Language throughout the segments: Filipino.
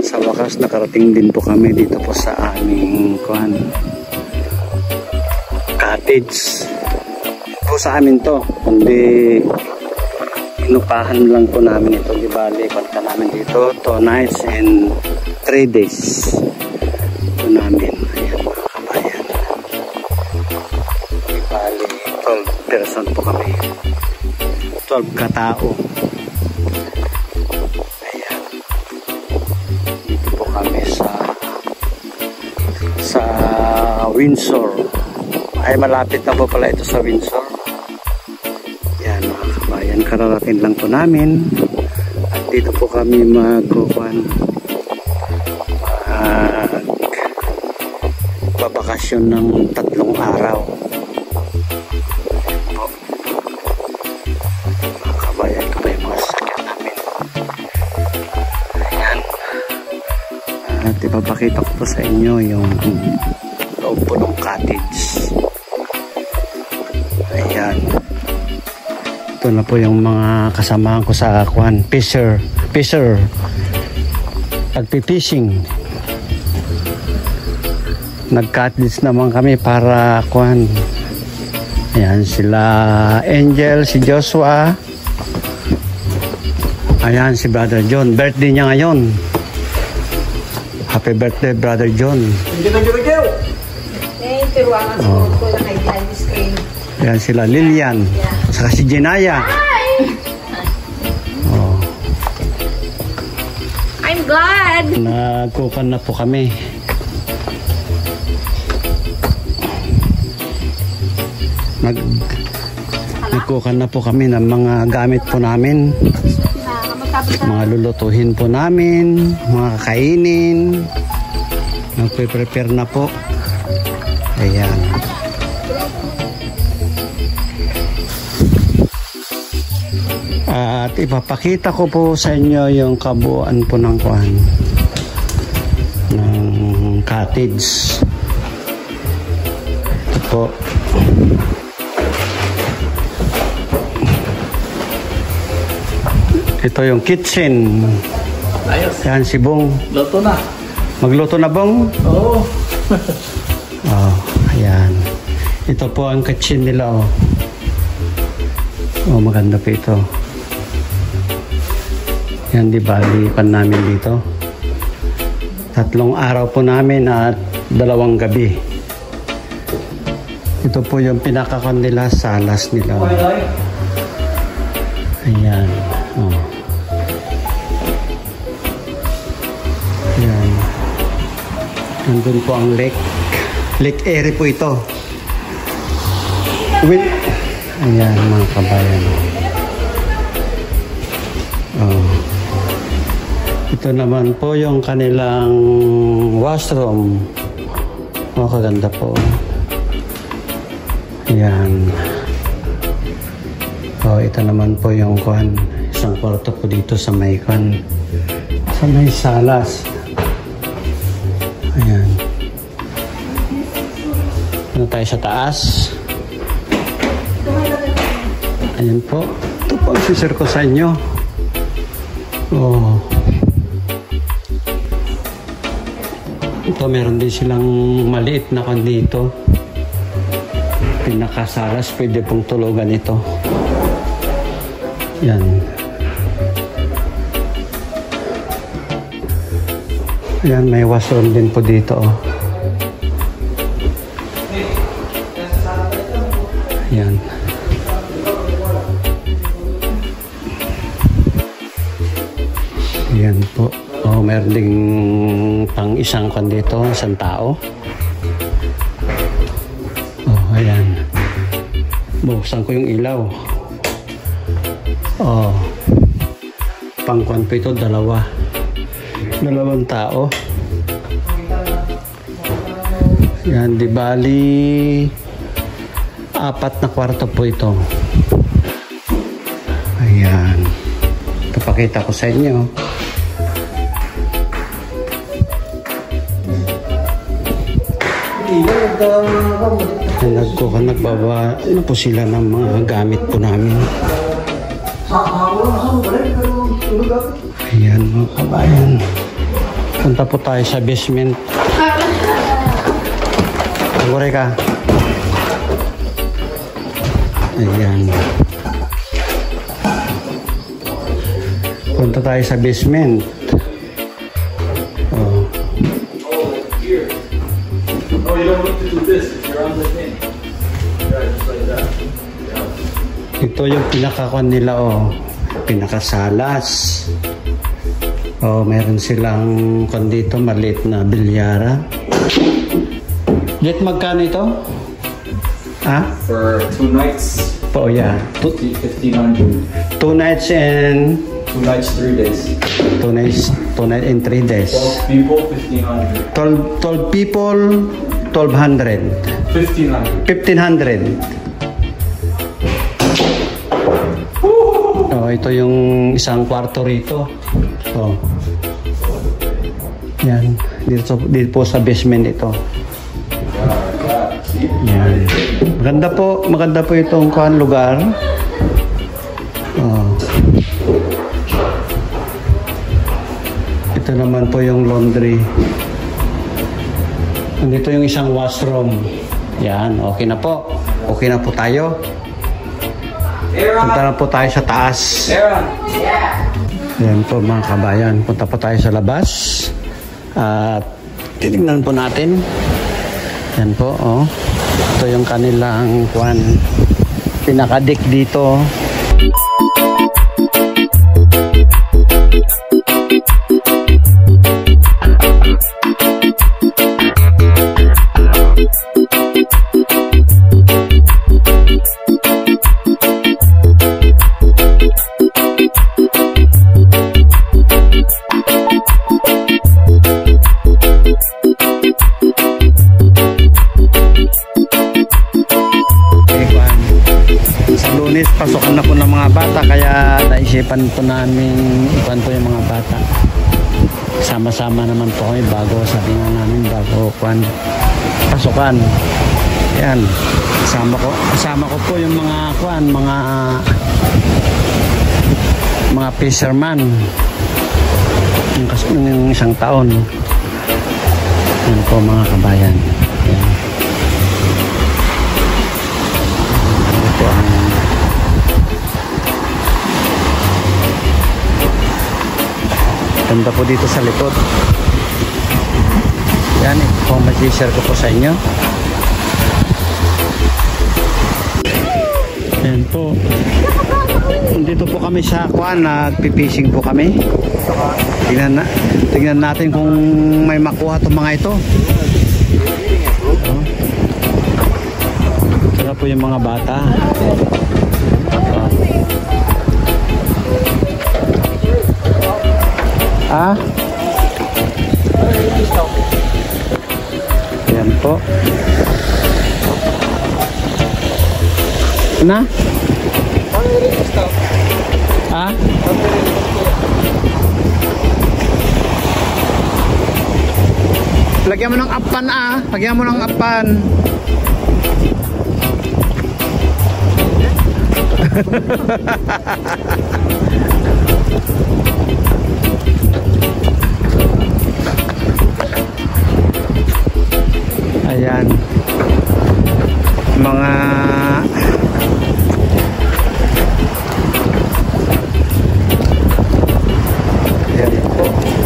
Sa wakas nakarating din po kami dito po sa aming cottage. Po sa amin to, kundi inupahan lang po namin ito. Di bali, konta namin dito 2 nights and 3 days po namin. Ayan mga kabayan. Di bali, 12 person po kami. 12 katao. Ayan. Dito po kami sa Windsor. Ay malapit na po pala ito sa Windsor. Yan mga kabayan, kararating lang po namin. At dito po kami babakasyon ng 3 araw. Ayan po. Mga kabayan, ito pa yung mga sakyan namin. Ayan. At ipapakita ko po sa inyo yung loob po ng cottage. Ayan. Ito na po yung mga kasamahan ko sa fisher. Pagpipishing. Nag-cottage naman kami para Ayan sila Angel, si Joshua. Ayan si Brother John. Birthday niya ngayon. Happy birthday, Brother John. Oh. Ayan sila Lilian. Saka si Jenaya. Oh. I'm glad. Nagkukan na po kami. Nagkukan na po kami ng mga gamit po namin. Mga lulutuhin po namin, mga kakainin. Nagpe-prepare na po. Ayan. At ipapakita ko po sa inyo yung kabuuan po ng cottage. Ito po. Ito yung kitchen. Ayos. Yan si Bong. Luto na. Magluto na, Bong? Oo. Oh, ayan. Ito po ang kitchen nila, oh. Oh, maganda po ito. Yan, di bali pan namin dito. 3 araw po namin at 2 gabi. Ito po yung pinakakon nila, salas nila. Ayan. Oh. Ayan. Nandun po ang lake. Lake Erie po ito. Ayan mga kabayan. Oh. Ito naman po yung kanilang washroom. Oh, kaganda po. Ayan. Oh, ito naman po yung isang kwarto po dito sa may sa may salas. Ayan. Ano tayo sa taas? Ayan po. Ito po ang sisir ko sa inyo. Oh. Ito meron din silang maliit na dito. Pinakasalas, pwede pong tulugan ito. Yan. Yan, may washroom din po dito. Oh. Yan. Yan po. Oh, meron ding pang isang dito, isang tao. Oh, ayan. Buksan ko yung ilaw. Oh. Pangkuan po ito, 2 tao. Yan, di bali 4 na kwarto po ito. Ayan. Ipapakita ko sa inyo. Nagbaba ano po sila ng mga gamit po namin. Ayan mga kabayan. Punta po tayo sa basement. Pagore ka. Ayan. Punta tayo sa basement. Oh. Here. Oh, you don't need to do this if you're on the thing. Yeah, just like that. Yeah. Ito yung pinakakuan nila, oh. Pinakasalas. Oh, meron silang kuan dito, maliit na bilyara. Jet, magkano ito? Ha? For 2 nights. Oh, yeah. 1,500. 2 nights and 2 nights, 3 days. 2 nights and 3 days. 12 people, 1,500. 12 people, 1,200. 1,500. 1,500. Oh, ito yung isang kwarto rito. Oh. Yan. Dito po sa basement ito. Yan. Maganda po itong lugar. Oh. Ito naman po yung laundry. Nandito yung isang washroom. Yan, okay na po. Okay na po tayo. Punta na po tayo sa taas. Yan po mga kabayan. Punta po tayo sa labas. At titignan po natin. Yan po, oh. Ito yung kanilang pinakadik dito. Pasukan na po ng mga bata, kaya naisipan po namin ipan po yung mga bata. Sama-sama naman po kami bago namin pasukan. Yan. Kasama ko po yung mga fisherman. Yung isang taon. Yan po mga kabayan. Yan. Ito ang ganda po dito sa likod. Yan, kung mag-share ko po sa inyo. Yan po. Dito po kami sa nagpipishing po kami. Tingnan natin kung may makuha itong mga ito. Saka po yung mga bata. Yan po. Na? Lagyan mo ng apan Lagyan mo ng apan. Ayan. Mga ayan po.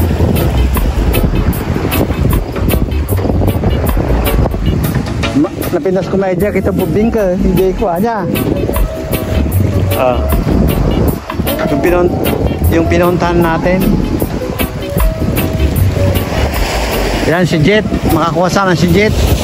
Napindas ko na idea kita bubing ka. Hindi ko aja. Yung pinuntahan natin. Yan si Jet. Makakuha sana si Jet.